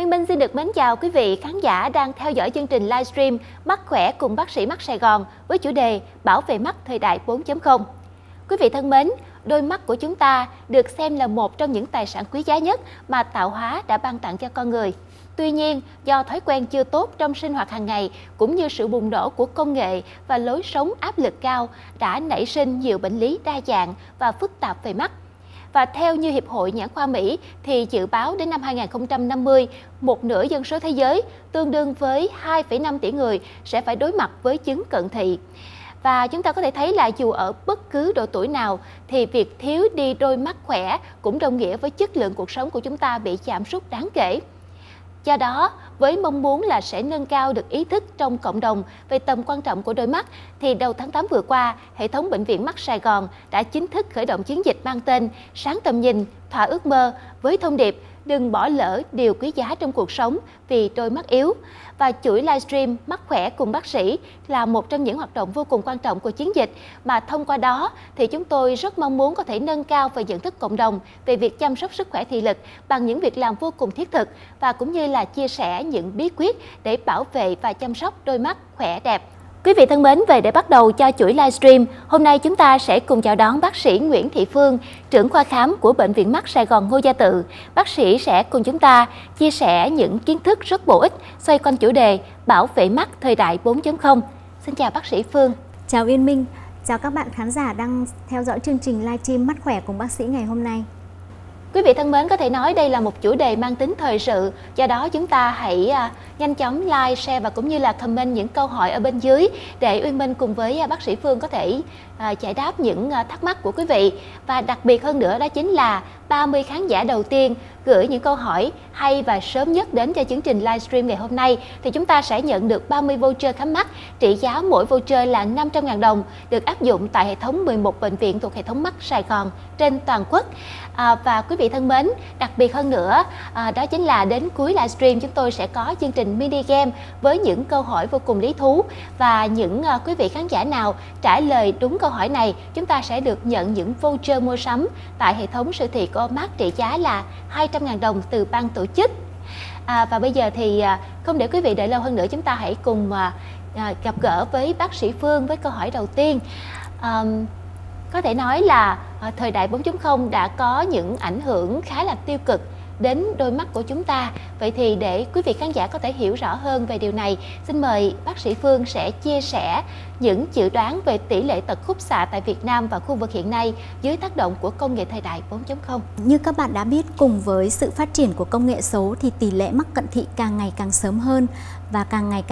Uyên Minh xin được mến chào quý vị khán giả đang theo dõi chương trình livestream Mắt khỏe cùng bác sĩ Mắt Sài Gòn với chủ đề Bảo vệ mắt thời đại 4.0. Quý vị thân mến, đôi mắt của chúng ta được xem là một trong những tài sản quý giá nhất mà tạo hóa đã ban tặng cho con người. Tuy nhiên, do thói quen chưa tốt trong sinh hoạt hàng ngày cũng như sự bùng nổ của công nghệ và lối sống áp lực cao đã nảy sinh nhiều bệnh lý đa dạng và phức tạp về mắt. Và theo như Hiệp hội Nhãn khoa Mỹ thì dự báo đến năm 2050, một nửa dân số thế giới, tương đương với 2,5 tỷ người sẽ phải đối mặt với chứng cận thị. Và chúng ta có thể thấy là dù ở bất cứ độ tuổi nào thì việc thiếu đi đôi mắt khỏe cũng đồng nghĩa với chất lượng cuộc sống của chúng ta bị giảm sút đáng kể. Do đó, với mong muốn là sẽ nâng cao được ý thức trong cộng đồng về tầm quan trọng của đôi mắt, thì đầu tháng 8 vừa qua, hệ thống Bệnh viện Mắt Sài Gòn đã chính thức khởi động chiến dịch mang tên Sáng tầm nhìn, thỏa ước mơ với thông điệp đừng bỏ lỡ điều quý giá trong cuộc sống vì đôi mắt yếu. Và chuỗi livestream Mắt khỏe cùng bác sĩ là một trong những hoạt động vô cùng quan trọng của chiến dịch, mà thông qua đó thì chúng tôi rất mong muốn có thể nâng cao về nhận thức cộng đồng về việc chăm sóc sức khỏe thị lực bằng những việc làm vô cùng thiết thực và cũng như là chia sẻ những bí quyết để bảo vệ và chăm sóc đôi mắt khỏe đẹp. Quý vị thân mến, về để bắt đầu cho chuỗi livestream, hôm nay chúng ta sẽ cùng chào đón bác sĩ Nguyễn Thị Phương, trưởng khoa khám của Bệnh viện Mắt Sài Gòn Ngô Gia Tự. Bác sĩ sẽ cùng chúng ta chia sẻ những kiến thức rất bổ ích xoay quanh chủ đề bảo vệ mắt thời đại 4.0. Xin chào bác sĩ Phương. Chào Uyên Minh, chào các bạn khán giả đang theo dõi chương trình livestream Mắt khỏe cùng bác sĩ ngày hôm nay. Quý vị thân mến, có thể nói đây là một chủ đề mang tính thời sự, do đó chúng ta hãy nhanh chóng like, share và cũng như là comment những câu hỏi ở bên dưới để Uyên Minh cùng với bác sĩ Phương có thể giải đáp những thắc mắc của quý vị. Và đặc biệt hơn nữa đó chính là 30 khán giả đầu tiên gửi những câu hỏi hay và sớm nhất đến cho chương trình livestream ngày hôm nay thì chúng ta sẽ nhận được 30 voucher khám mắt trị giá mỗi voucher là 500.000 đồng được áp dụng tại hệ thống 11 bệnh viện thuộc hệ thống Mắt Sài Gòn trên toàn quốc. Và quý vị thân mến, đặc biệt hơn nữa đó chính là đến cuối livestream chúng tôi sẽ có chương trình mini game với những câu hỏi vô cùng lý thú, và những quý vị khán giả nào trả lời đúng câu hỏi này chúng ta sẽ được nhận những voucher mua sắm tại hệ thống siêu thị Coopmart trị giá là 200.000 đồng từ ban tổ chức. Và bây giờ thì không để quý vị đợi lâu hơn nữa, chúng ta hãy cùng gặp gỡ với bác sĩ Phương với câu hỏi đầu tiên. Có thể nói là thời đại 4.0 đã có những ảnh hưởng khá là tiêu cực đến đôi mắt của chúng ta. Vậy thì để quý vị khán giả có thể hiểu rõ hơn về điều này, xin mời bác sĩ Phương sẽ chia sẻ những dự đoán về tỷ lệ tật khúc xạ tại Việt Nam và khu vực hiện nay dưới tác động của công nghệ thời đại 4.0. Như các bạn đã biết, cùng với sự phát triển của công nghệ số thì tỷ lệ mắc cận thị càng ngày càng sớm hơn và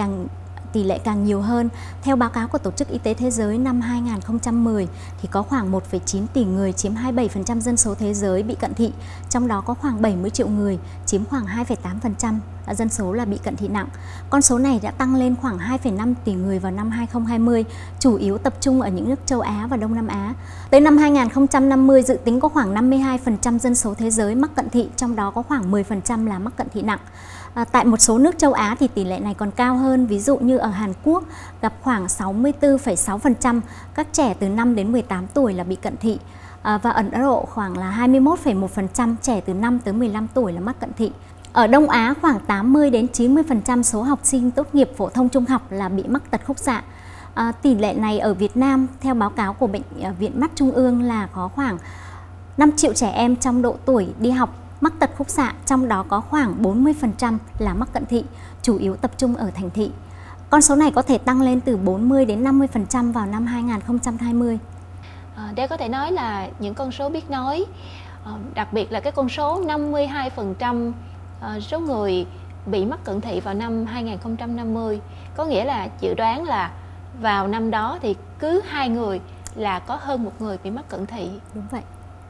tỷ lệ càng nhiều hơn. Theo báo cáo của Tổ chức Y tế Thế giới năm 2010 thì có khoảng 1,9 tỷ người chiếm 27% dân số thế giới bị cận thị, trong đó có khoảng 70 triệu người chiếm khoảng 2,8% dân số là bị cận thị nặng. Con số này đã tăng lên khoảng 2,5 tỷ người vào năm 2020, chủ yếu tập trung ở những nước châu Á và Đông Nam Á. Tới năm 2050 dự tính có khoảng 52% dân số thế giới mắc cận thị, trong đó có khoảng 10% là mắc cận thị nặng. Tại một số nước châu Á thì tỷ lệ này còn cao hơn, ví dụ như ở Hàn Quốc gặp khoảng 64,6% các trẻ từ 5 đến 18 tuổi là bị cận thị, và Ấn Độ khoảng là 21,1% trẻ từ 5 tới 15 tuổi là mắc cận thị. Ở Đông Á khoảng 80 đến 90% số học sinh tốt nghiệp phổ thông trung học là bị mắc tật khúc xạ. Tỷ lệ này ở Việt Nam theo báo cáo của Bệnh viện Mắt Trung ương là có khoảng 5 triệu trẻ em trong độ tuổi đi học mắc tật khúc xạ, trong đó có khoảng 40% là mắc cận thị, chủ yếu tập trung ở thành thị. Con số này có thể tăng lên từ 40 đến 50% vào năm 2020. Đây có thể nói là những con số biết nói, đặc biệt là cái con số 52% số người bị mắc cận thị vào năm 2050. Có nghĩa là dự đoán là vào năm đó thì cứ 2 người là có hơn 1 người bị mắc cận thị. Đúng vậy.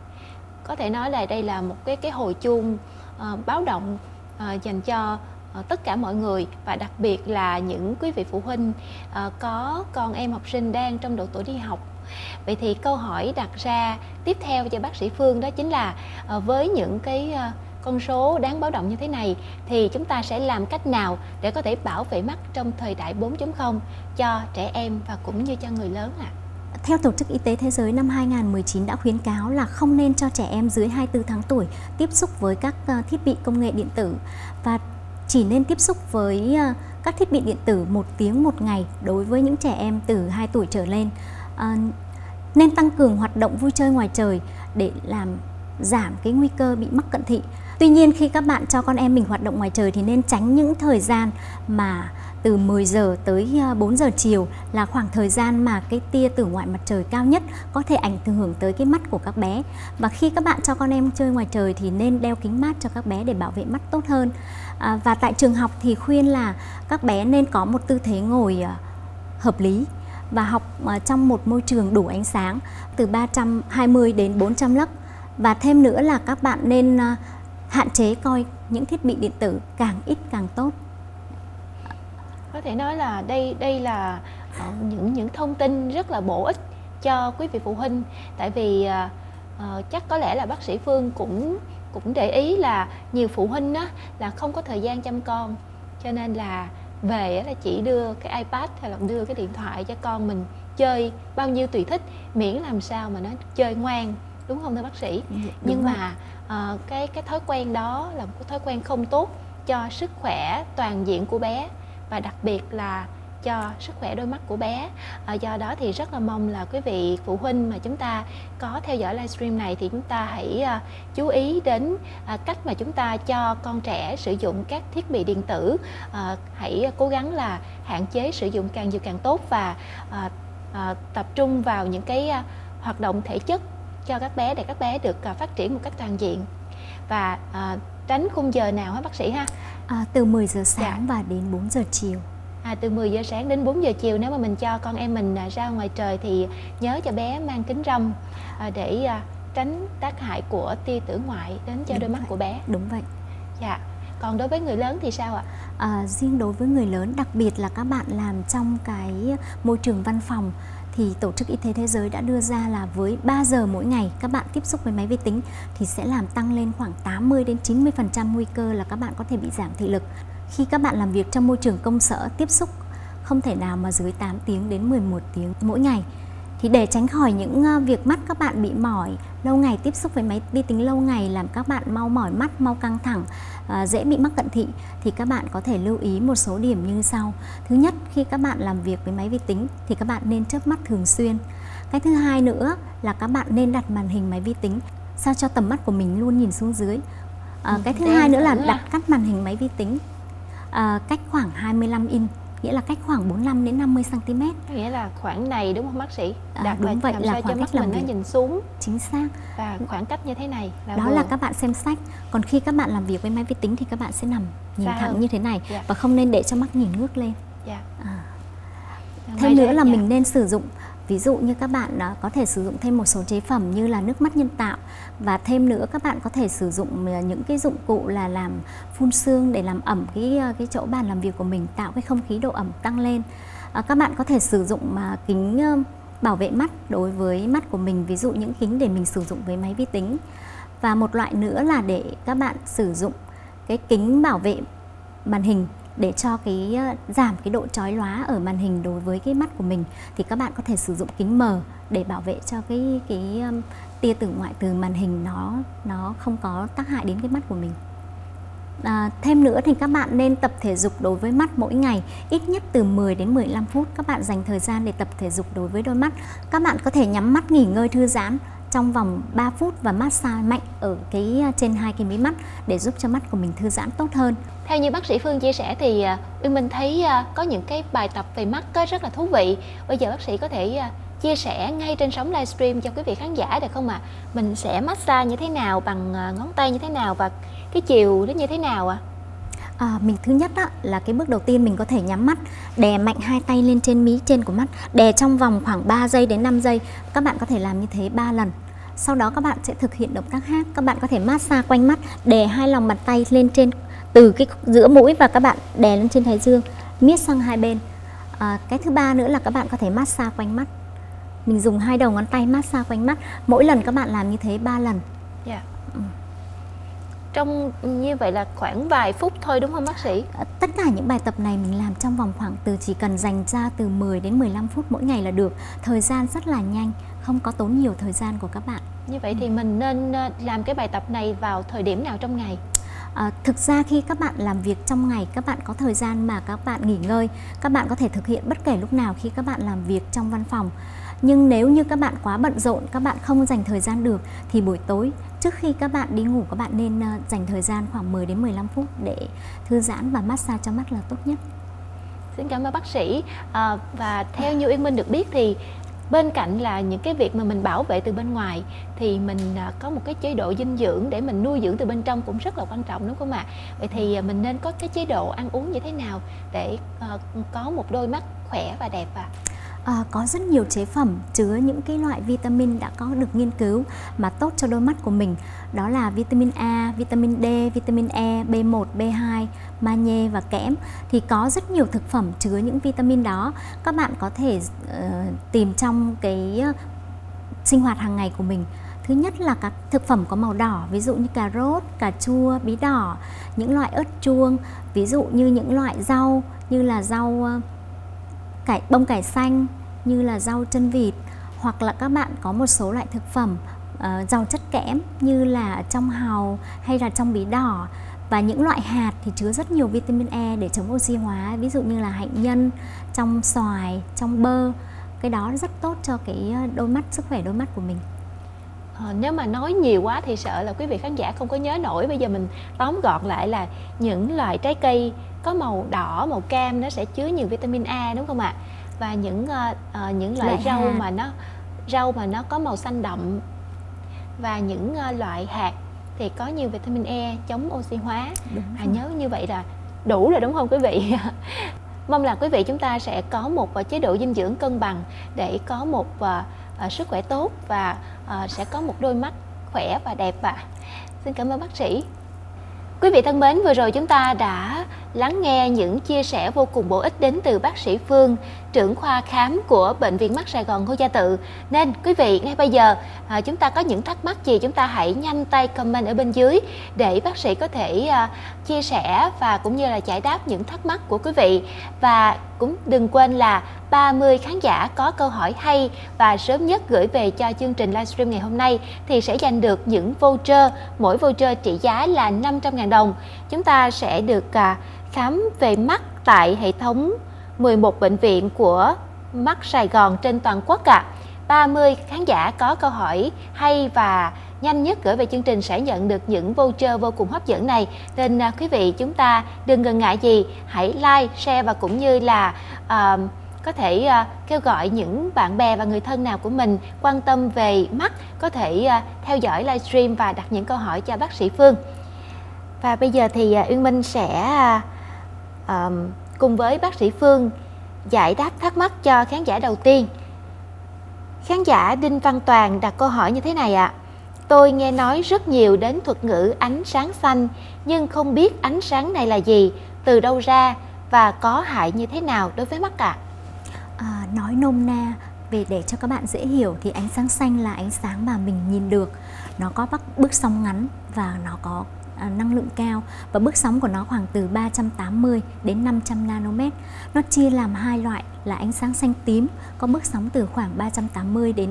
Có thể nói là đây là một cái hồi chuông báo động dành cho tất cả mọi người, và đặc biệt là những quý vị phụ huynh có con em học sinh đang trong độ tuổi đi học. Vậy thì câu hỏi đặt ra tiếp theo cho bác sĩ Phương đó chính là với những cái con số đáng báo động như thế này thì chúng ta sẽ làm cách nào để có thể bảo vệ mắt trong thời đại 4.0 cho trẻ em và cũng như cho người lớn ạ? Theo Tổ chức Y tế Thế giới năm 2019 đã khuyến cáo là không nên cho trẻ em dưới 24 tháng tuổi tiếp xúc với các thiết bị công nghệ điện tử. Và chỉ nên tiếp xúc với các thiết bị điện tử 1 tiếng một ngày đối với những trẻ em từ 2 tuổi trở lên. Nên tăng cường hoạt động vui chơi ngoài trời để làm giảm cái nguy cơ bị mắc cận thị. Tuy nhiên khi các bạn cho con em mình hoạt động ngoài trời thì nên tránh những thời gian mà từ 10 giờ tới 4 giờ chiều là khoảng thời gian mà cái tia tử ngoại mặt trời cao nhất có thể ảnh hưởng tới cái mắt của các bé. Và khi các bạn cho con em chơi ngoài trời thì nên đeo kính mát cho các bé để bảo vệ mắt tốt hơn. Và tại trường học thì khuyên là các bé nên có một tư thế ngồi hợp lý và học trong một môi trường đủ ánh sáng từ 320 đến 400 lux. Và thêm nữa là các bạn nên hạn chế coi những thiết bị điện tử, càng ít càng tốt. Có thể nói là đây là những thông tin rất là bổ ích cho quý vị phụ huynh. Tại vì chắc có lẽ là bác sĩ Phương cũng để ý là nhiều phụ huynh á, là không có thời gian chăm con, cho nên là về là chỉ đưa cái iPad hay là đưa cái điện thoại cho con mình chơi bao nhiêu tùy thích, miễn làm sao mà nó chơi ngoan, đúng không thưa bác sĩ? Nhưng mà cái thói quen đó là một cái thói quen không tốt cho sức khỏe toàn diện của bé, và đặc biệt là cho sức khỏe đôi mắt của bé. Do đó thì rất là mong là quý vị phụ huynh mà chúng ta có theo dõi livestream này thì chúng ta hãy chú ý đến cách mà chúng ta cho con trẻ sử dụng các thiết bị điện tử. Hãy cố gắng là hạn chế sử dụng càng nhiều càng tốt, và tập trung vào những cái hoạt động thể chất cho các bé để các bé được phát triển một cách toàn diện. Và tránh khung giờ nào hả bác sĩ ha? Từ 10 giờ sáng và đến 4 giờ chiều. Từ 10 giờ sáng đến 4 giờ chiều. Nếu mà mình cho con em mình ra ngoài trời thì nhớ cho bé mang kính râm để tránh tác hại của tia tử ngoại đến cho đôi mắt của bé. Đúng vậy. Dạ. Còn đối với người lớn thì sao ạ? Riêng đối với người lớn, đặc biệt là các bạn làm trong cái môi trường văn phòng, thì Tổ chức Y tế Thế giới đã đưa ra là với 3 giờ mỗi ngày các bạn tiếp xúc với máy vi tính thì sẽ làm tăng lên khoảng 80 đến 90% nguy cơ là các bạn có thể bị giảm thị lực. Khi các bạn làm việc trong môi trường công sở, tiếp xúc không thể nào mà dưới 8 tiếng đến 11 tiếng mỗi ngày. Thì để tránh khỏi những việc mắt các bạn bị mỏi, lâu ngày tiếp xúc với máy vi tính lâu ngày làm các bạn mau mỏi mắt, mau căng thẳng, dễ bị mắc cận thị, thì các bạn có thể lưu ý một số điểm như sau. Thứ nhất, khi các bạn làm việc với máy vi tính thì các bạn nên chớp mắt thường xuyên. Cái thứ hai nữa là các bạn nên đặt màn hình máy vi tính sao cho tầm mắt của mình luôn nhìn xuống dưới. Cái thứ hai nữa là đặt cách màn hình máy vi tính cách khoảng 25 inch, nghĩa là cách khoảng 45 đến 50 cm. Nghĩa là khoảng này đúng không bác sĩ? Đặt đúng vậy, là khoảng cách mình nó nhìn xuống. Chính xác. Và khoảng cách như thế này là đó là các bạn xem sách. Còn khi các bạn làm việc với máy vi tính thì các bạn sẽ nằm nhìn thẳng như thế này, và không nên để cho mắt nhìn ngước lên. Thêm nữa là mình nên sử dụng, ví dụ như các bạn có thể sử dụng thêm một số chế phẩm như là nước mắt nhân tạo, và thêm nữa các bạn có thể sử dụng những cái dụng cụ là làm phun sương để làm ẩm cái chỗ bàn làm việc của mình, tạo cái không khí độ ẩm tăng lên. Các bạn có thể sử dụng kính bảo vệ mắt đối với mắt của mình, ví dụ những kính để mình sử dụng với máy vi tính. Và một loại nữa là để các bạn sử dụng cái kính bảo vệ màn hình để cho giảm cái độ chói lóa ở màn hình đối với cái mắt của mình, thì các bạn có thể sử dụng kính mờ để bảo vệ cho cái tia tử ngoại từ màn hình nó không có tác hại đến cái mắt của mình. Thêm nữa thì các bạn nên tập thể dục đối với mắt mỗi ngày, ít nhất từ 10 đến 15 phút. Các bạn dành thời gian để tập thể dục đối với đôi mắt. Các bạn có thể nhắm mắt nghỉ ngơi thư giãn trong vòng 3 phút và massage mạnh ở trên 2 cái mí mắt để giúp cho mắt của mình thư giãn tốt hơn. Theo như bác sĩ Phương chia sẻ thì Uyên Minh thấy có những cái bài tập về mắt rất là thú vị. Bây giờ bác sĩ có thể chia sẻ ngay trên sóng livestream cho quý vị khán giả được không ạ? Mình sẽ massage như thế nào, bằng ngón tay như thế nào, và cái chiều nó như thế nào ạ? Mình thứ nhất là cái bước đầu tiên mình có thể nhắm mắt, đè mạnh 2 tay lên trên mí trên của mắt, đè trong vòng khoảng 3 giây đến 5 giây. Các bạn có thể làm như thế 3 lần. Sau đó các bạn sẽ thực hiện động tác khác. Các bạn có thể massage quanh mắt, đè 2 lòng bàn tay lên trên từ cái giữa mũi và các bạn đè lên trên thái dương, miết sang hai bên. Cái thứ ba nữa là các bạn có thể massage quanh mắt. Mình dùng 2 đầu ngón tay massage quanh mắt. Mỗi lần các bạn làm như thế 3 lần. Trong như vậy là khoảng vài phút thôi đúng không bác sĩ? Tất cả những bài tập này mình làm trong vòng khoảng chỉ cần dành ra từ 10 đến 15 phút mỗi ngày là được. Thời gian rất là nhanh, không có tốn nhiều thời gian của các bạn. Như vậy thì mình nên làm cái bài tập này vào thời điểm nào trong ngày? Thực ra khi các bạn làm việc trong ngày, các bạn có thời gian mà các bạn nghỉ ngơi, các bạn có thể thực hiện bất kể lúc nào khi các bạn làm việc trong văn phòng. Nhưng nếu như các bạn quá bận rộn, các bạn không dành thời gian được, thì buổi tối trước khi các bạn đi ngủ, các bạn nên dành thời gian khoảng 10 đến 15 phút để thư giãn và massage cho mắt là tốt nhất. Xin cảm ơn bác sĩ. Và theo như Uyên Minh được biết thì bên cạnh là những cái việc mà mình bảo vệ từ bên ngoài thì mình có một cái chế độ dinh dưỡng để mình nuôi dưỡng từ bên trong cũng rất là quan trọng, đúng không ạ? Vậy thì mình nên có cái chế độ ăn uống như thế nào để có một đôi mắt khỏe và đẹp ạ? Có rất nhiều chế phẩm chứa những cái loại vitamin đã có được nghiên cứu mà tốt cho đôi mắt của mình. Đó là vitamin A, vitamin D, vitamin E, B1, B2, magie và kẽm. Thì có rất nhiều thực phẩm chứa những vitamin đó. Các bạn có thể tìm trong cái sinh hoạt hàng ngày của mình. Thứ nhất là các thực phẩm có màu đỏ, ví dụ như cà rốt, cà chua, bí đỏ, những loại ớt chuông, ví dụ như những loại rau như là rau bông cải xanh, như là rau chân vịt, hoặc là các bạn có một số loại thực phẩm giàu chất kẽm như là trong hàu hay là trong bí đỏ, và những loại hạt thì chứa rất nhiều vitamin E để chống oxy hóa, ví dụ như là hạnh nhân, trong xoài, trong bơ. Cái đó rất tốt cho cái đôi mắt, sức khỏe đôi mắt của mình. Nếu mà nói nhiều quá thì sợ là quý vị khán giả không có nhớ nổi. Bây giờ mình tóm gọn lại là những loại trái cây có màu đỏ, màu cam nó sẽ chứa nhiều vitamin A, đúng không ạ? Và những loại rau mà nó có màu xanh đậm, và những loại hạt thì có nhiều vitamin E chống oxy hóa. Nhớ như vậy là đủ rồi, đúng không quý vị? Mong là quý vị chúng ta sẽ có một chế độ dinh dưỡng cân bằng để có một sức khỏe tốt và sẽ có một đôi mắt khỏe và đẹp ạ. Xin cảm ơn bác sĩ. Quý vị thân mến, vừa rồi chúng ta đã lắng nghe những chia sẻ vô cùng bổ ích đến từ bác sĩ Phương, trưởng khoa khám của Bệnh viện Mắt Sài Gòn Ngô Gia Tự. Nên quý vị ngay bây giờ chúng ta có những thắc mắc gì chúng ta hãy nhanh tay comment ở bên dưới để bác sĩ có thể chia sẻ và cũng như là giải đáp những thắc mắc của quý vị. Và cũng đừng quên là 30 khán giả có câu hỏi hay và sớm nhất gửi về cho chương trình livestream ngày hôm nay thì sẽ giành được những voucher, mỗi voucher trị giá là 500.000 đồng. Chúng ta sẽ được khám về mắt tại hệ thống 11 bệnh viện của Mắt Sài Gòn trên toàn quốc ạ. 30 khán giả có câu hỏi hay và nhanh nhất gửi về chương trình sẽ nhận được những voucher vô cùng hấp dẫn này. Nên quý vị chúng ta đừng ngần ngại gì, hãy like, share và cũng như là có thể kêu gọi những bạn bè và người thân nào của mình quan tâm về mắt có thể theo dõi livestream và đặt những câu hỏi cho bác sĩ Phương. Và bây giờ thì Uyên Minh sẽ cùng với bác sĩ Phương giải đáp thắc mắc cho khán giả đầu tiên. Khán giả Đinh Văn Toàn đặt câu hỏi như thế này ạ. Tôi nghe nói rất nhiều đến thuật ngữ ánh sáng xanh, nhưng không biết ánh sáng này là gì, từ đâu ra và có hại như thế nào đối với mắt ạ? Nói nôm na về để cho các bạn dễ hiểu thì ánh sáng xanh là ánh sáng mà mình nhìn được. Nó có bước sóng ngắn và nó có năng lượng cao, và bước sóng của nó khoảng từ 380 đến 500 nanomet. Nó chia làm hai loại là ánh sáng xanh tím có bước sóng từ khoảng 380 đến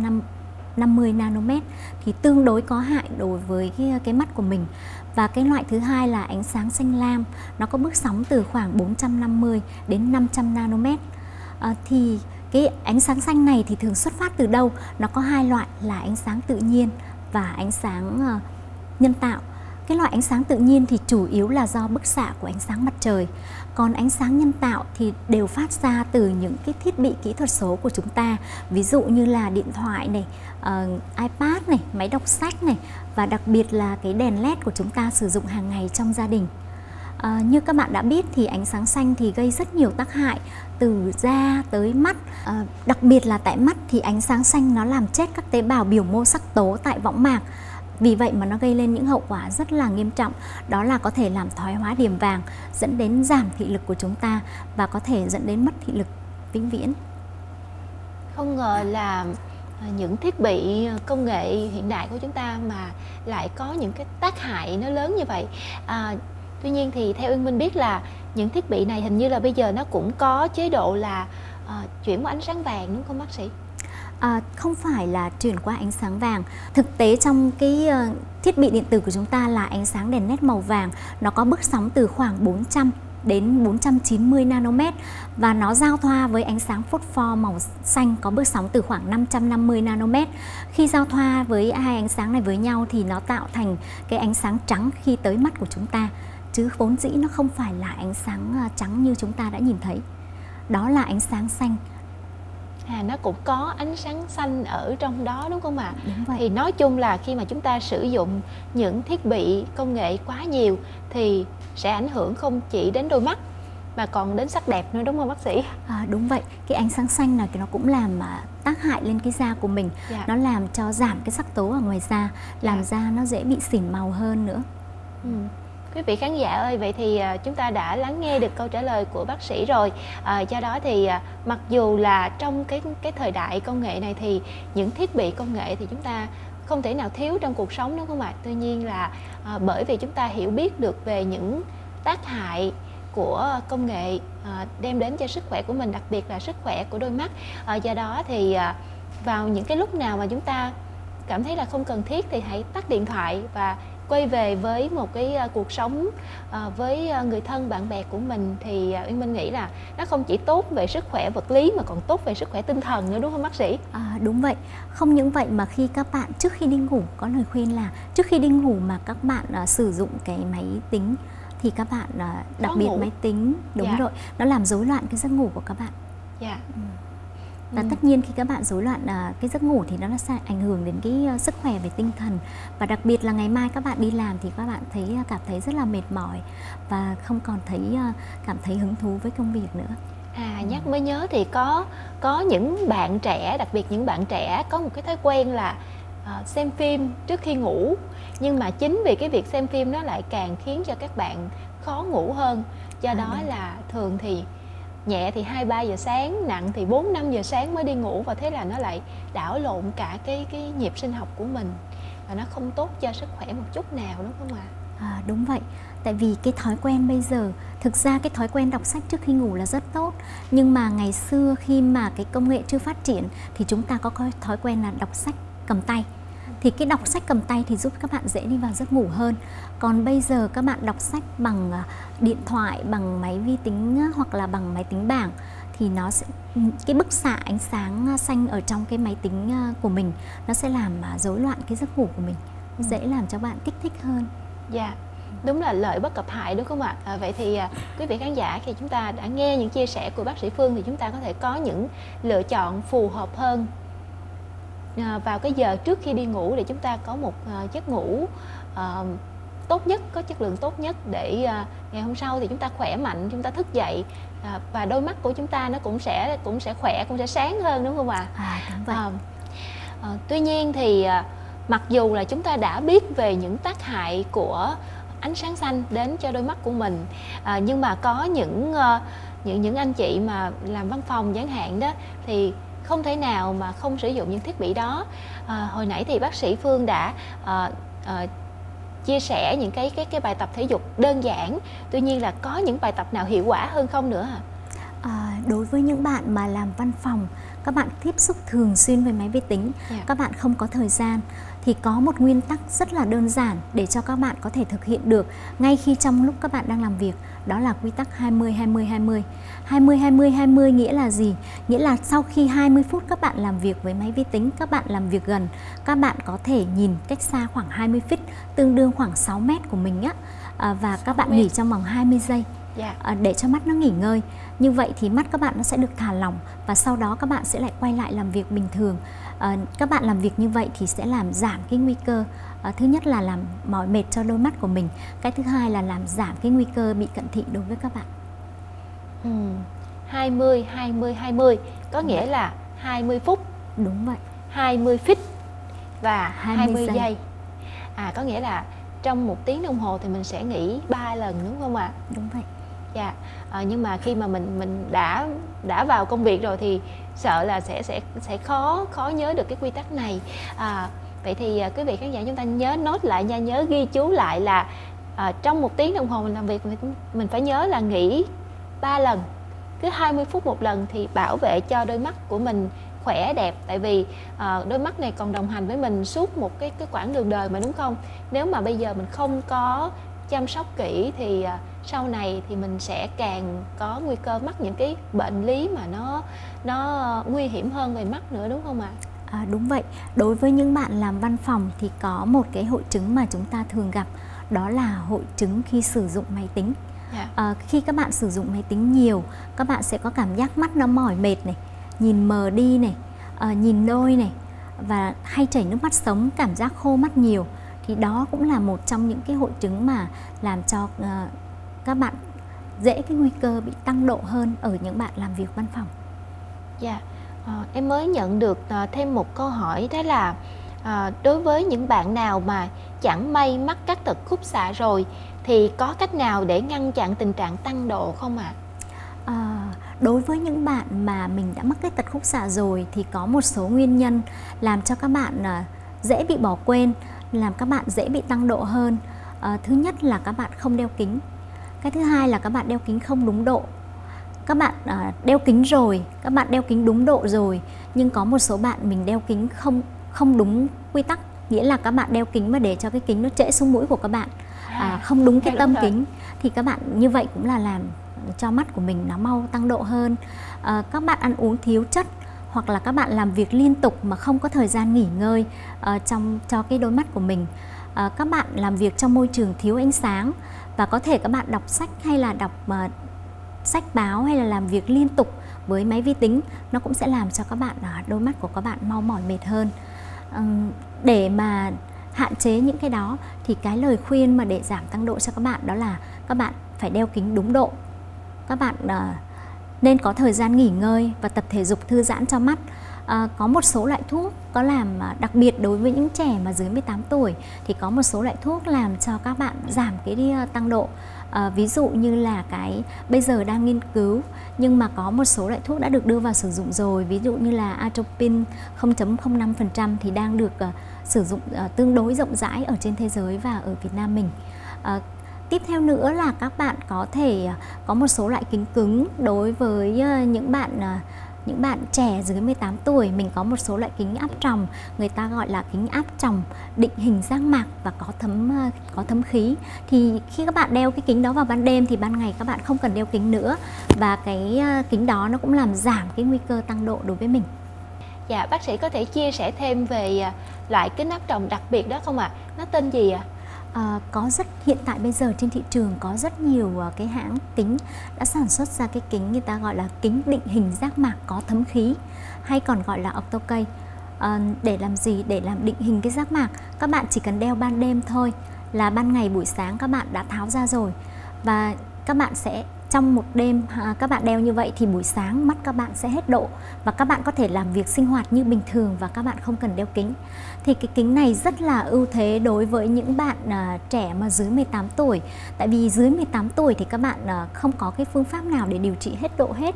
450 nanomet thì tương đối có hại đối với cái mắt của mình. Và cái loại thứ hai là ánh sáng xanh lam, nó có bước sóng từ khoảng 450 đến 500 nanomet. Thì cái ánh sáng xanh này thì thường xuất phát từ đâu? Nó có hai loại là ánh sáng tự nhiên và ánh sáng nhân tạo. Cái loại ánh sáng tự nhiên thì chủ yếu là do bức xạ của ánh sáng mặt trời. Còn ánh sáng nhân tạo thì đều phát ra từ những cái thiết bị kỹ thuật số của chúng ta. Ví dụ như là điện thoại này, iPad này, máy đọc sách này, và đặc biệt là cái đèn LED của chúng ta sử dụng hàng ngày trong gia đình. Như các bạn đã biết thì ánh sáng xanh thì gây rất nhiều tác hại từ da tới mắt. Đặc biệt là tại mắt thì ánh sáng xanh nó làm chết các tế bào biểu mô sắc tố tại võng mạc. Vì vậy mà nó gây lên những hậu quả rất là nghiêm trọng. Đó là có thể làm thoái hóa điểm vàng, dẫn đến giảm thị lực của chúng ta và có thể dẫn đến mất thị lực vĩnh viễn. Không ngờ là những thiết bị công nghệ hiện đại của chúng ta mà lại có những cái tác hại nó lớn như vậy. Tuy nhiên thì theo Uyên Minh biết là những thiết bị này hình như là bây giờ nó cũng có chế độ là chuyển qua ánh sáng vàng, đúng không bác sĩ? Không phải là truyền qua ánh sáng vàng. Thực tế trong cái thiết bị điện tử của chúng ta là ánh sáng đèn LED màu vàng, nó có bước sóng từ khoảng 400 đến 490 nanomet, và nó giao thoa với ánh sáng phốt pho màu xanh có bước sóng từ khoảng 550 nanomet. Khi giao thoa với hai ánh sáng này với nhau thì nó tạo thành cái ánh sáng trắng khi tới mắt của chúng ta, chứ vốn dĩ nó không phải là ánh sáng trắng như chúng ta đã nhìn thấy. Đó là ánh sáng xanh. Nó cũng có ánh sáng xanh ở trong đó đúng không ạ? Đúng vậy. Thì nói chung là khi mà chúng ta sử dụng những thiết bị công nghệ quá nhiều thì sẽ ảnh hưởng không chỉ đến đôi mắt mà còn đến sắc đẹp nữa, đúng không bác sĩ? Đúng vậy. Cái ánh sáng xanh này nó cũng làm tác hại lên cái da của mình. Nó làm cho giảm cái sắc tố ở ngoài da, làm da nó dễ bị xỉn màu hơn nữa. Quý vị khán giả ơi, vậy thì chúng ta đã lắng nghe được câu trả lời của bác sĩ rồi. Do đó thì mặc dù là trong cái thời đại công nghệ này thì những thiết bị công nghệ thì chúng ta không thể nào thiếu trong cuộc sống, đúng không ạ? Tuy nhiên là bởi vì chúng ta hiểu biết được về những tác hại của công nghệ đem đến cho sức khỏe của mình, đặc biệt là sức khỏe của đôi mắt. Do đó thì vào những cái lúc nào mà chúng ta cảm thấy là không cần thiết thì hãy tắt điện thoại và quay về với một cái cuộc sống với người thân bạn bè của mình, thì Uyên Minh nghĩ là nó không chỉ tốt về sức khỏe vật lý mà còn tốt về sức khỏe tinh thần nữa, đúng không bác sĩ? Đúng vậy. Không những vậy mà khi các bạn trước khi đi ngủ, có lời khuyên là trước khi đi ngủ mà các bạn sử dụng cái máy tính thì các bạn đặc biệt máy tính, đúng rồi, nó làm rối loạn cái giấc ngủ của các bạn. Và tất nhiên khi các bạn rối loạn cái giấc ngủ thì nó sẽ ảnh hưởng đến cái sức khỏe về tinh thần, và đặc biệt là ngày mai các bạn đi làm thì các bạn cảm thấy rất là mệt mỏi và không còn cảm thấy hứng thú với công việc nữa. Nhắc mới nhớ thì có những bạn trẻ, đặc biệt những bạn trẻ có một cái thói quen là xem phim trước khi ngủ, nhưng mà chính vì cái việc xem phim nó lại càng khiến cho các bạn khó ngủ hơn. Do đó là thường thì nhẹ thì 2-3 giờ sáng, nặng thì 4-5 giờ sáng mới đi ngủ, và thế là nó lại đảo lộn cả cái nhịp sinh học của mình, và nó không tốt cho sức khỏe một chút nào, đúng không ạ? Đúng vậy. Tại vì cái thói quen bây giờ, thực ra cái thói quen đọc sách trước khi ngủ là rất tốt, nhưng mà ngày xưa khi mà cái công nghệ chưa phát triển thì chúng ta có thói quen là đọc sách cầm tay. Thì cái đọc sách cầm tay thì giúp các bạn dễ đi vào giấc ngủ hơn. Còn bây giờ các bạn đọc sách bằng điện thoại, bằng máy vi tính hoặc là bằng máy tính bảng thì nó sẽ, cái bức xạ ánh sáng xanh ở trong cái máy tính của mình nó sẽ làm rối loạn cái giấc ngủ của mình, dễ làm cho bạn kích thích hơn. Đúng là lợi bất cập hại, đúng không ạ? Vậy thì quý vị khán giả, khi chúng ta đã nghe những chia sẻ của bác sĩ Phương thì chúng ta có thể có những lựa chọn phù hợp hơn vào cái giờ trước khi đi ngủ, để chúng ta có một giấc ngủ tốt nhất, có chất lượng tốt nhất, để ngày hôm sau thì chúng ta khỏe mạnh, chúng ta thức dậy và đôi mắt của chúng ta nó cũng sẽ khỏe, cũng sẽ sáng hơn, đúng không ạ? Đúng vậy. Tuy nhiên thì mặc dù là chúng ta đã biết về những tác hại của ánh sáng xanh đến cho đôi mắt của mình, nhưng mà có những anh chị mà làm văn phòng chẳng hạn đó thì không thể nào mà không sử dụng những thiết bị đó. Hồi nãy thì bác sĩ Phương đã chia sẻ những cái bài tập thể dục đơn giản, tuy nhiên là có những bài tập nào hiệu quả hơn không nữa hả? Đối với những bạn mà làm văn phòng, các bạn tiếp xúc thường xuyên với máy vi tính, các bạn không có thời gian, thì có một nguyên tắc rất là đơn giản để cho các bạn có thể thực hiện được ngay khi trong lúc các bạn đang làm việc. Đó là quy tắc 20-20-20. 20-20-20 nghĩa là gì? Nghĩa là sau khi 20 phút các bạn làm việc với máy vi tính, các bạn làm việc gần, các bạn có thể nhìn cách xa khoảng 20 feet, tương đương khoảng 6 mét của mình á, và các bạn nghỉ trong vòng 20 giây. Để cho mắt nó nghỉ ngơi. Như vậy thì mắt các bạn nó sẽ được thả lỏng, và sau đó các bạn sẽ lại quay lại làm việc bình thường. Các bạn làm việc như vậy thì sẽ làm giảm cái nguy cơ, thứ nhất là làm mỏi mệt cho đôi mắt của mình, cái thứ hai là làm giảm cái nguy cơ bị cận thị đối với các bạn. 20-20-20 có nghĩa là 20 phút. Đúng vậy. 20 feet và 20 giây. Có nghĩa là trong 1 tiếng đồng hồ thì mình sẽ nghỉ 3 lần, đúng không ạ? Đúng vậy. Nhưng mà khi mà mình đã vào công việc rồi thì sợ là sẽ khó nhớ được cái quy tắc này. Vậy thì quý vị khán giả chúng ta nhớ nốt lại nha, nhớ ghi chú lại là trong 1 tiếng đồng hồ mình làm việc mình phải nhớ là nghỉ 3 lần, cứ 20 phút một lần, thì bảo vệ cho đôi mắt của mình khỏe đẹp, tại vì đôi mắt này còn đồng hành với mình suốt một cái quãng đường đời mà, đúng không? Nếu mà bây giờ mình không có chăm sóc kỹ thì sau này thì mình sẽ càng có nguy cơ mắc những cái bệnh lý mà nó nguy hiểm hơn về mắt nữa, đúng không ạ? Đúng vậy. Đối với những bạn làm văn phòng thì có một cái hội chứng mà chúng ta thường gặp, đó là hội chứng khi sử dụng máy tính. Khi các bạn sử dụng máy tính nhiều, các bạn sẽ có cảm giác mắt nó mỏi mệt này, nhìn mờ đi này, nhìn nôi này, và hay chảy nước mắt sống, cảm giác khô mắt nhiều. Thì đó cũng là một trong những cái hội chứng mà làm cho các bạn dễ cái nguy cơ bị tăng độ hơn ở những bạn làm việc văn phòng. Em mới nhận được thêm một câu hỏi, đó là đối với những bạn nào mà chẳng may mắc các tật khúc xạ rồi thì có cách nào để ngăn chặn tình trạng tăng độ không ạ? Đối với những bạn mà mình đã mắc cái tật khúc xạ rồi thì có một số nguyên nhân làm cho các bạn dễ bị bỏ quên, làm các bạn dễ bị tăng độ hơn. Thứ nhất là các bạn không đeo kính. Cái thứ hai là các bạn đeo kính không đúng độ. Các bạn đeo kính rồi, các bạn đeo kính đúng độ rồi, nhưng có một số bạn mình đeo kính không đúng quy tắc, nghĩa là các bạn đeo kính mà để cho cái kính nó trễ xuống mũi của các bạn, không đúng cái tâm kính, thì các bạn như vậy cũng là làm cho mắt của mình nó mau tăng độ hơn. Các bạn ăn uống thiếu chất, hoặc là các bạn làm việc liên tục mà không có thời gian nghỉ ngơi cho cái đôi mắt của mình. Các bạn làm việc trong môi trường thiếu ánh sáng, và có thể các bạn đọc sách hay là đọc sách báo hay là làm việc liên tục với máy vi tính, nó cũng sẽ làm cho các bạn đôi mắt của các bạn mau mỏi mệt hơn. Để mà hạn chế những cái đó thì cái lời khuyên mà để giảm tăng độ cho các bạn đó là các bạn phải đeo kính đúng độ. Các bạn nên có thời gian nghỉ ngơi và tập thể dục thư giãn cho mắt. Có một số loại thuốc có làm đặc biệt đối với những trẻ mà dưới 18 tuổi thì có một số loại thuốc làm cho các bạn giảm cái tăng độ. Ví dụ như là cái bây giờ đang nghiên cứu, nhưng mà có một số loại thuốc đã được đưa vào sử dụng rồi, ví dụ như là atropine 0.05% thì đang được sử dụng tương đối rộng rãi ở trên thế giới và ở Việt Nam mình. Tiếp theo nữa là các bạn có thể có một số loại kính cứng đối với những bạn trẻ dưới 18 tuổi. Mình có một số loại kính áp tròng, người ta gọi là kính áp tròng định hình giác mạc và có thấm khí. Thì khi các bạn đeo cái kính đó vào ban đêm thì ban ngày các bạn không cần đeo kính nữa, và cái kính đó nó cũng làm giảm cái nguy cơ tăng độ đối với mình. Dạ, bác sĩ có thể chia sẻ thêm về loại kính áp tròng đặc biệt đó không ạ? Nó tên gì ạ? Hiện tại bây giờ trên thị trường có rất nhiều cái hãng kính đã sản xuất ra cái kính người ta gọi là kính định hình giác mạc có thấm khí, hay còn gọi là octocase. Để làm gì? Để làm định hình cái giác mạc, các bạn chỉ cần đeo ban đêm thôi, là ban ngày buổi sáng các bạn đã tháo ra rồi, và các bạn sẽ trong một đêm các bạn đeo như vậy thì buổi sáng mắt các bạn sẽ hết độ và các bạn có thể làm việc sinh hoạt như bình thường và các bạn không cần đeo kính. Thì cái kính này rất là ưu thế đối với những bạn trẻ mà dưới 18 tuổi. Tại vì dưới 18 tuổi thì các bạn không có cái phương pháp nào để điều trị hết độ hết.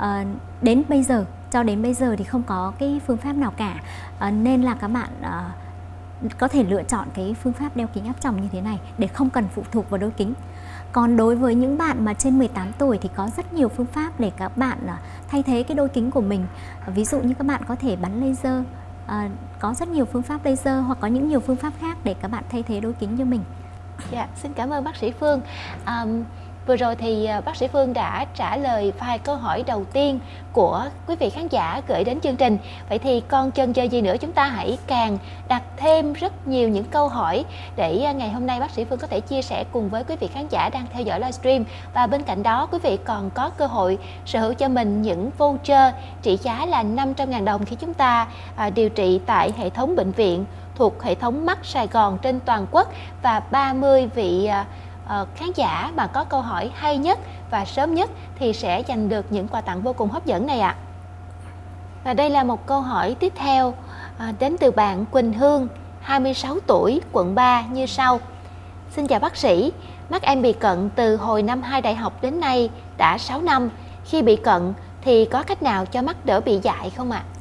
Cho đến bây giờ thì không có cái phương pháp nào cả. Nên là các bạn có thể lựa chọn cái phương pháp đeo kính áp tròng như thế này để không cần phụ thuộc vào đôi kính. Còn đối với những bạn mà trên 18 tuổi thì có rất nhiều phương pháp để các bạn thay thế cái đôi kính của mình. Ví dụ như các bạn có thể bắn laser, có rất nhiều phương pháp laser, hoặc có những nhiều phương pháp khác để các bạn thay thế đôi kính cho mình. Dạ, xin cảm ơn bác sĩ Phương. Vừa rồi thì bác sĩ Phương đã trả lời vài câu hỏi đầu tiên của quý vị khán giả gửi đến chương trình. Vậy thì còn chần chờ gì nữa, chúng ta hãy càng đặt thêm rất nhiều những câu hỏi để ngày hôm nay bác sĩ Phương có thể chia sẻ cùng với quý vị khán giả đang theo dõi livestream. Và bên cạnh đó, quý vị còn có cơ hội sở hữu cho mình những voucher trị giá là 500.000 đồng khi chúng ta điều trị tại hệ thống bệnh viện thuộc hệ thống mắt Sài Gòn trên toàn quốc, và 30 vị khán giả mà có câu hỏi hay nhất và sớm nhất thì sẽ giành được những quà tặng vô cùng hấp dẫn này ạ. Và đây là một câu hỏi tiếp theo đến từ bạn Quỳnh Hương, 26 tuổi, quận 3 như sau. Xin chào bác sĩ, mắt em bị cận từ hồi năm 2 đại học đến nay đã 6 năm. Khi bị cận thì có cách nào cho mắt đỡ bị dại không ạ?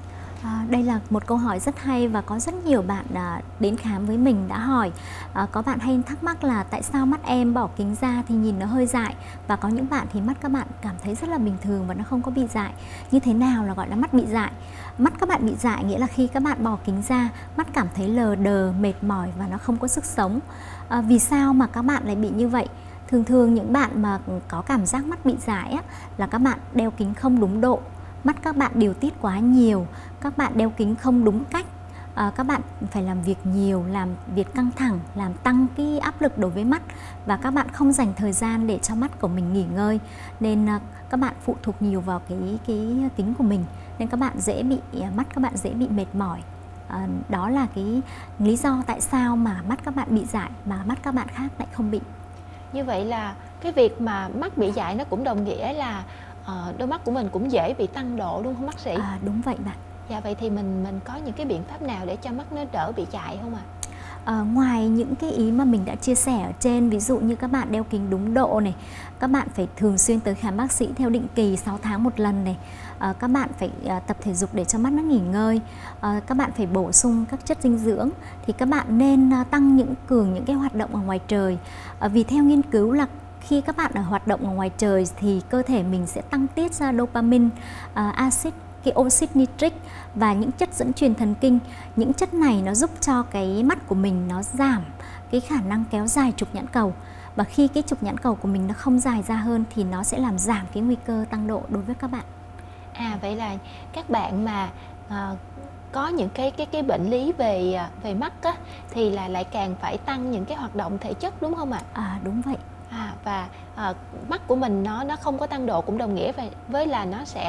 Đây là một câu hỏi rất hay và có rất nhiều bạn đến khám với mình đã hỏi. Có bạn hay thắc mắc là tại sao mắt em bỏ kính ra thì nhìn nó hơi dại, và có những bạn thì mắt các bạn cảm thấy rất là bình thường và nó không có bị dại. Như thế nào là gọi là mắt bị dại? Mắt các bạn bị dại nghĩa là khi các bạn bỏ kính ra, mắt cảm thấy lờ đờ, mệt mỏi và nó không có sức sống. Vì sao mà các bạn lại bị như vậy? Thường thường những bạn mà có cảm giác mắt bị dại á, là các bạn đeo kính không đúng độ, mắt các bạn điều tiết quá nhiều, các bạn đeo kính không đúng cách, các bạn phải làm việc nhiều, làm việc căng thẳng, làm tăng cái áp lực đối với mắt, và các bạn không dành thời gian để cho mắt của mình nghỉ ngơi, nên các bạn phụ thuộc nhiều vào cái kính của mình, nên các bạn dễ bị mắt các bạn dễ bị mệt mỏi. Đó là cái lý do tại sao mà mắt các bạn bị dại mà mắt các bạn khác lại không bị. Như vậy là cái việc mà mắt bị dại nó cũng đồng nghĩa là đôi mắt của mình cũng dễ bị tăng độ, đúng không bác sĩ? Đúng vậy bạn. Dạ, vậy thì mình có những cái biện pháp nào để cho mắt nó đỡ bị dại không ạ? Ngoài những cái ý mà mình đã chia sẻ ở trên, ví dụ như các bạn đeo kính đúng độ này, các bạn phải thường xuyên tới khám bác sĩ theo định kỳ 6 tháng một lần này, các bạn phải tập thể dục để cho mắt nó nghỉ ngơi, các bạn phải bổ sung các chất dinh dưỡng, thì các bạn nên cường những cái hoạt động ở ngoài trời. Vì theo nghiên cứu là khi các bạn hoạt động ở ngoài trời thì cơ thể mình sẽ tăng tiết ra dopamine, cái oxit nitric và những chất dẫn truyền thần kinh. Những chất này nó giúp cho cái mắt của mình nó giảm cái khả năng kéo dài trục nhãn cầu, và khi cái trục nhãn cầu của mình nó không dài ra hơn thì nó sẽ làm giảm cái nguy cơ tăng độ đối với các bạn. Vậy là các bạn mà có những cái bệnh lý về mắt á, thì là lại càng phải tăng những cái hoạt động thể chất, đúng không ạ? Đúng vậy. Và mắt của mình nó không có tăng độ cũng đồng nghĩa với là nó sẽ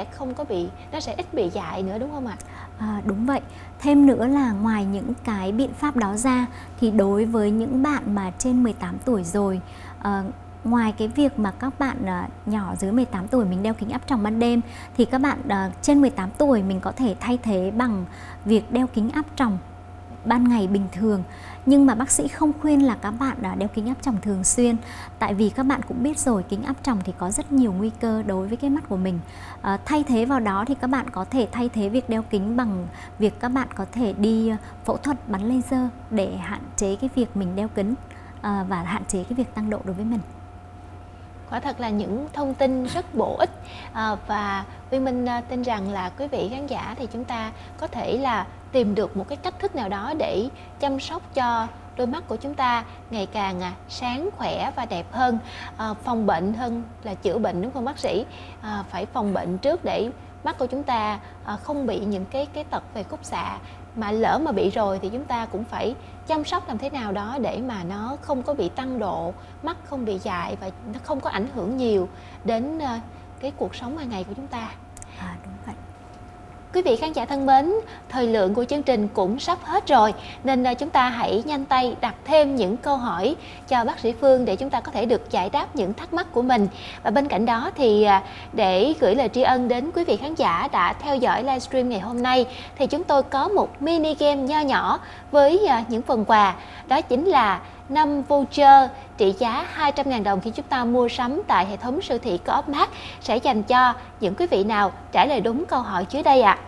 ít bị dại nữa, đúng không ạ? Đúng vậy. Thêm nữa là ngoài những cái biện pháp đó ra thì đối với những bạn mà trên 18 tuổi rồi, ngoài cái việc mà các bạn nhỏ dưới 18 tuổi mình đeo kính áp tròng ban đêm, thì các bạn trên 18 tuổi mình có thể thay thế bằng việc đeo kính áp tròng ban ngày bình thường. Nhưng mà bác sĩ không khuyên là các bạn đeo kính áp tròng thường xuyên, tại vì các bạn cũng biết rồi, kính áp tròng thì có rất nhiều nguy cơ đối với cái mắt của mình. Thay thế vào đó thì các bạn có thể thay thế việc đeo kính bằng việc các bạn có thể đi phẫu thuật bắn laser để hạn chế cái việc mình đeo kính và hạn chế cái việc tăng độ đối với mình. Quả thật là những thông tin rất bổ ích, và Uyên Minh tin rằng là quý vị khán giả thì chúng ta có thể là tìm được một cái cách thức nào đó để chăm sóc cho đôi mắt của chúng ta ngày càng sáng khỏe và đẹp hơn, phòng bệnh hơn là chữa bệnh, đúng không bác sĩ? Phải phòng bệnh trước để mắt của chúng ta không bị những cái tật về khúc xạ, mà lỡ mà bị rồi thì chúng ta cũng phải chăm sóc làm thế nào đó để mà nó không có bị tăng độ, mắt không bị dại và nó không có ảnh hưởng nhiều đến cái cuộc sống hàng ngày của chúng ta. Đúng vậy. Quý vị khán giả thân mến, thời lượng của chương trình cũng sắp hết rồi, nên chúng ta hãy nhanh tay đặt thêm những câu hỏi cho bác sĩ Phương để chúng ta có thể được giải đáp những thắc mắc của mình. Và bên cạnh đó thì để gửi lời tri ân đến quý vị khán giả đã theo dõi livestream ngày hôm nay, thì chúng tôi có một mini game nho nhỏ với những phần quà, đó chính là 5 voucher trị giá 200.000 đồng khi chúng ta mua sắm tại hệ thống siêu thị Co-op Mart sẽ dành cho những quý vị nào trả lời đúng câu hỏi dưới đây ạ.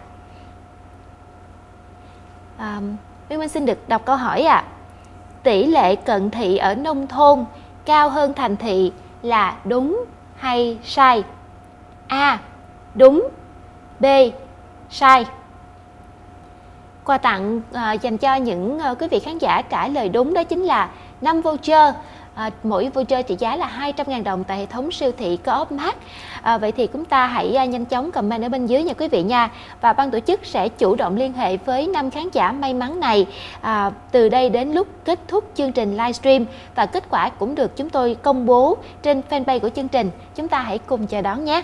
Uyên Minh xin được đọc câu hỏi ạ. Tỷ lệ cận thị ở nông thôn cao hơn thành thị là đúng hay sai? A. Đúng. B. Sai. Quà tặng dành cho những quý vị khán giả trả lời đúng đó chính là 5 voucher, mỗi voucher trị giá là 200.000 đồng tại hệ thống siêu thị Co-op Mart. Vậy thì chúng ta hãy nhanh chóng comment ở bên dưới nha quý vị nha. Và ban tổ chức sẽ chủ động liên hệ với 5 khán giả may mắn này từ đây đến lúc kết thúc chương trình livestream, và kết quả cũng được chúng tôi công bố trên fanpage của chương trình. Chúng ta hãy cùng chờ đón nhé.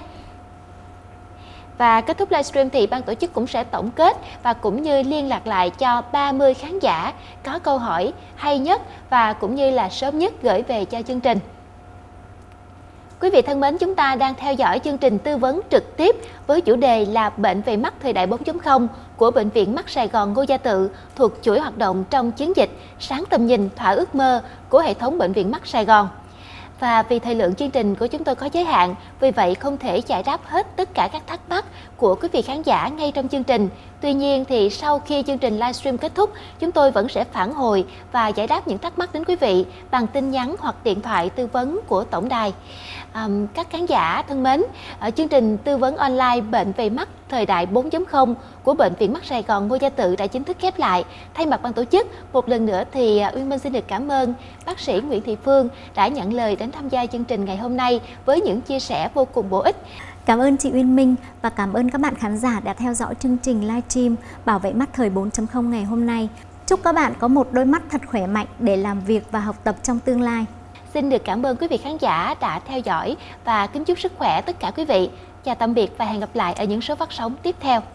Và kết thúc livestream thì ban tổ chức cũng sẽ tổng kết và cũng như liên lạc lại cho 30 khán giả có câu hỏi hay nhất và cũng như là sớm nhất gửi về cho chương trình. Quý vị thân mến, chúng ta đang theo dõi chương trình tư vấn trực tiếp với chủ đề là bệnh về mắt thời đại 4.0 của Bệnh viện Mắt Sài Gòn Ngô Gia Tự, thuộc chuỗi hoạt động trong chiến dịch Sáng tầm nhìn thỏa ước mơ của hệ thống Bệnh viện Mắt Sài Gòn. Và vì thời lượng chương trình của chúng tôi có giới hạn, vì vậy không thể giải đáp hết tất cả các thắc mắc của quý vị khán giả ngay trong chương trình. Tuy nhiên thì sau khi chương trình livestream kết thúc, chúng tôi vẫn sẽ phản hồi và giải đáp những thắc mắc đến quý vị bằng tin nhắn hoặc điện thoại tư vấn của tổng đài. Các khán giả thân mến, chương trình tư vấn online bệnh về mắt thời đại 4.0 của Bệnh viện Mắt Sài Gòn Ngô Gia Tự đã chính thức khép lại. Thay mặt ban tổ chức, một lần nữa thì Uyên Minh xin được cảm ơn bác sĩ Nguyễn Thị Phương đã nhận lời đến tham gia chương trình ngày hôm nay với những chia sẻ vô cùng bổ ích. Cảm ơn chị Uyên Minh và cảm ơn các bạn khán giả đã theo dõi chương trình livestream Bảo vệ mắt thời 4.0 ngày hôm nay. Chúc các bạn có một đôi mắt thật khỏe mạnh để làm việc và học tập trong tương lai. Xin được cảm ơn quý vị khán giả đã theo dõi và kính chúc sức khỏe tất cả quý vị. Chào tạm biệt và hẹn gặp lại ở những số phát sóng tiếp theo.